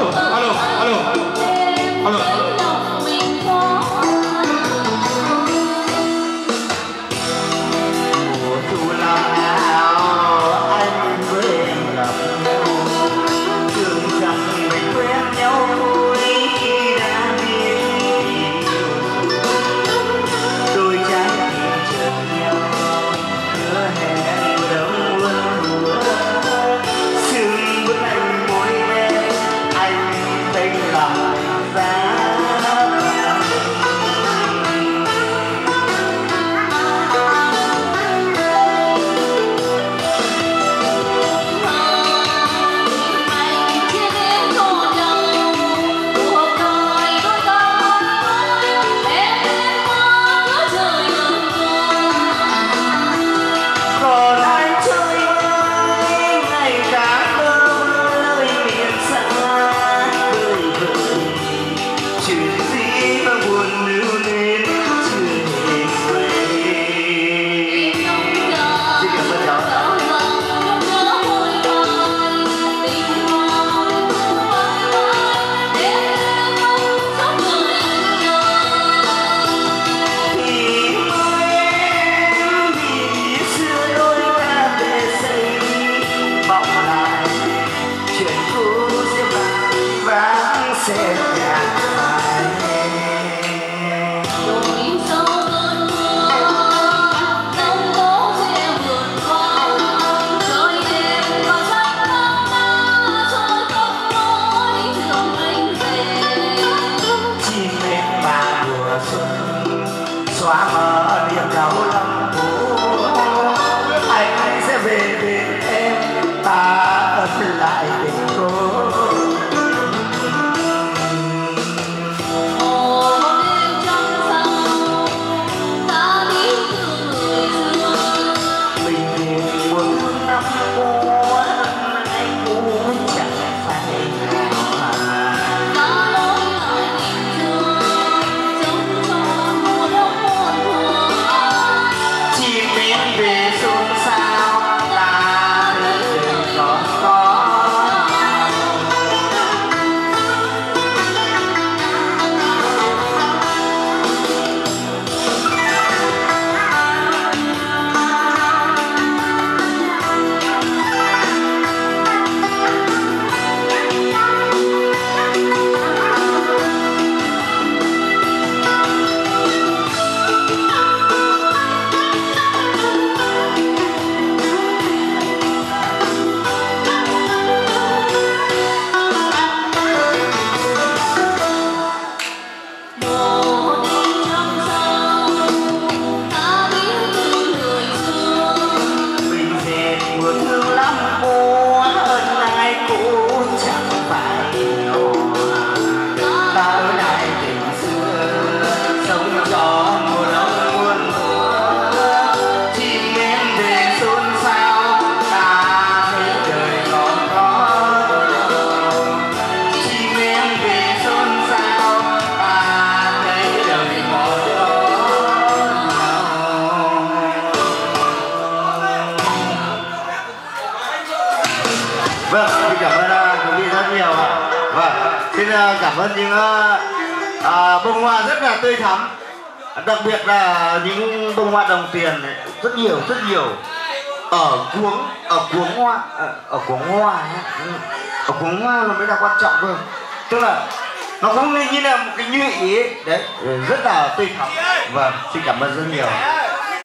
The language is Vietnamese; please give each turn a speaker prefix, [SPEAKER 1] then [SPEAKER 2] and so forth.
[SPEAKER 1] alo alo alo xóa mờ niềm đau lòng cũ, anh sẽ về bên em, ta ân lại tình cô.
[SPEAKER 2] Vâng, xin cảm ơn quý vị rất nhiều ạ. Vâng, xin cảm ơn những bông hoa rất là tươi thắm, đặc biệt là những bông hoa đồng tiền này, rất nhiều ở cuống hoa, ở cuống hoa là mới là quan trọng cơ, tức là nó cũng như là một cái nhụy ấy đấy, rất là tươi thắm. Vâng, xin cảm ơn rất nhiều.